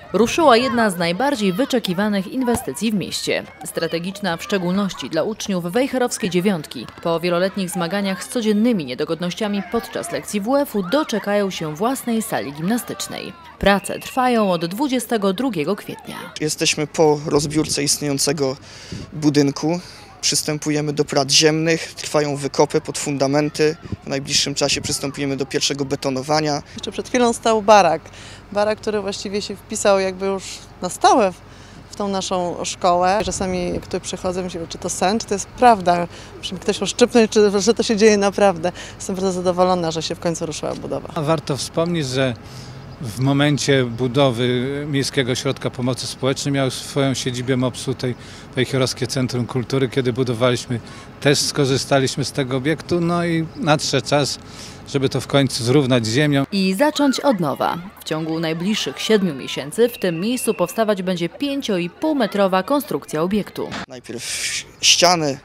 Ruszyła jedna z najbardziej wyczekiwanych inwestycji w mieście. Strategiczna w szczególności dla uczniów wejherowskiej dziewiątki. Po wieloletnich zmaganiach z codziennymi niedogodnościami podczas lekcji WF-u doczekają się własnej sali gimnastycznej. Prace trwają od 22 kwietnia. Jesteśmy po rozbiórce istniejącego budynku. Przystępujemy do prac ziemnych, trwają wykopy pod fundamenty. W najbliższym czasie przystępujemy do pierwszego betonowania. Jeszcze przed chwilą stał barak, który właściwie się wpisał jakby już na stałe w tą naszą szkołę. Czasami jak tu przychodzę, myślę, czy to sen, czy to jest prawda, czy mi ktoś uszczypnąć, że to się dzieje naprawdę. Jestem bardzo zadowolona, że się w końcu ruszyła budowa. Warto wspomnieć, że w momencie budowy Miejskiego Ośrodka Pomocy Społecznej miało swoją siedzibę MOPS tutaj Wejherowskie Centrum Kultury. Kiedy budowaliśmy, też skorzystaliśmy z tego obiektu, no i nadszedł czas, żeby to w końcu zrównać z ziemią. I zacząć od nowa. W ciągu najbliższych 7 miesięcy w tym miejscu powstawać będzie 5,5-metrowa konstrukcja obiektu. Najpierw ściany,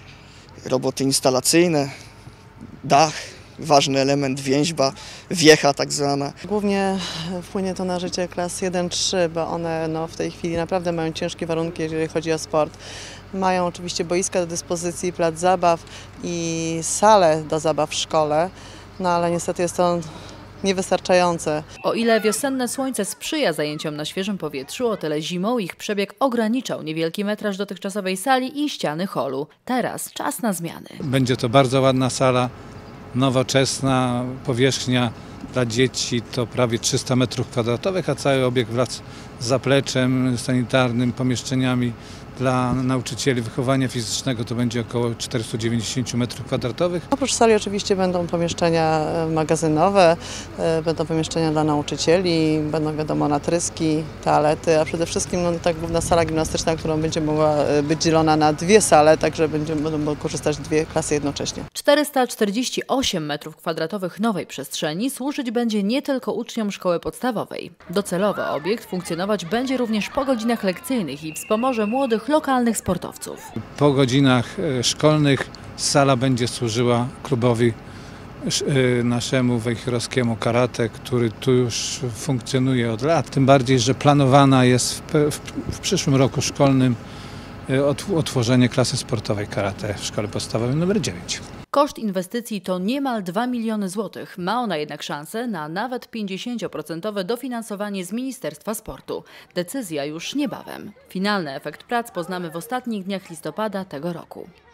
roboty instalacyjne, dach. Ważny element więźba, wiecha tak zwana. Głównie wpłynie to na życie klas 1-3, bo one w tej chwili naprawdę mają ciężkie warunki, jeżeli chodzi o sport. Mają oczywiście boiska do dyspozycji, plac zabaw i salę do zabaw w szkole, ale niestety jest to niewystarczające. O ile wiosenne słońce sprzyja zajęciom na świeżym powietrzu, o tyle zimą ich przebieg ograniczał niewielki metraż dotychczasowej sali i ściany holu. Teraz czas na zmiany. Będzie to bardzo ładna sala. Nowoczesna powierzchnia dla dzieci to prawie 300 m2, a cały obiekt wraz z zapleczem sanitarnym, pomieszczeniami dla nauczycieli wychowania fizycznego to będzie około 490 m2. Oprócz sali oczywiście będą pomieszczenia magazynowe, będą pomieszczenia dla nauczycieli, będą wiadomo natryski, toalety, a przede wszystkim ta główna sala gimnastyczna, którą będzie mogła być dzielona na 2 sale, także będą mogły korzystać 2 klasy jednocześnie. 448 m2 nowej przestrzeni służyć będzie nie tylko uczniom szkoły podstawowej. Docelowo obiekt funkcjonować będzie również po godzinach lekcyjnych i wspomoże młodych lokalnych sportowców. Po godzinach szkolnych sala będzie służyła klubowi naszemu wejherowskiemu karate, który tu już funkcjonuje od lat. Tym bardziej, że planowana jest w przyszłym roku szkolnym otworzenie klasy sportowej karate w szkole podstawowej nr 9. Koszt inwestycji to niemal 2 miliony złotych. Ma ona jednak szansę na nawet 50% dofinansowanie z Ministerstwa Sportu. Decyzja już niebawem. Finalny efekt prac poznamy w ostatnich dniach listopada tego roku.